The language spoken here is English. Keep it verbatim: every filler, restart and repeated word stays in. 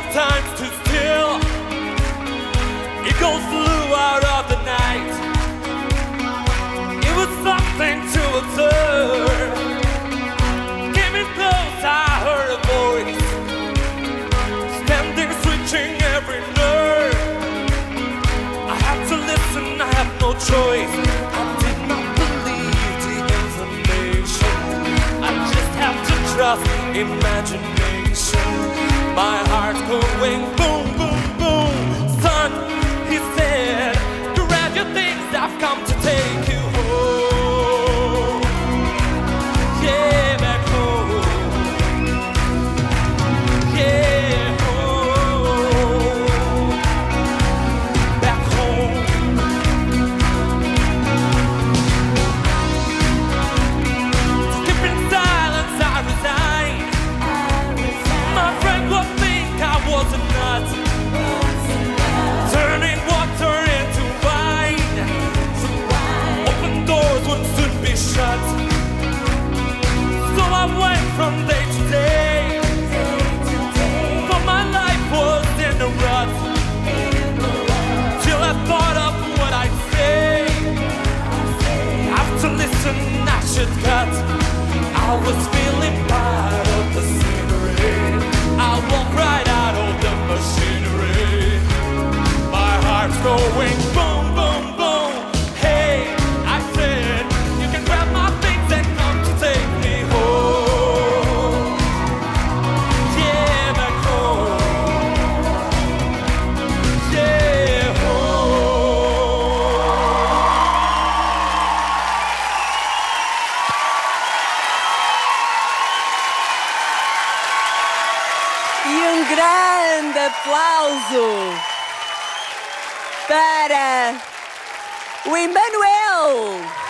time stood still. Eagles flew out of the night. It was something to observe. Getting close, I heard a voice, standing, switching every nerve. I had to listen, I had no choice. I did not believe the information. I just have to trust imagination. My heart's going boom, boom, boom. Son, he said, grab your things, I've come to take you home. Yeah, back home. Yeah, home. Back home. Skipping silence, I resign. My friend would think I was a nut, turning water into wine. Open doors would soon be shut. So I went from day to day, for my life was in a rut, till I thought of what I'd say. After listen, I should cut. I was feeling part of the scenery. I walk right out of the machinery. My heart's going boom, boom, boom. Hey, I said, you can grab my things and come to take me home. Yeah, back home. Yeah, home. E um grande aplauso para o Emanuel.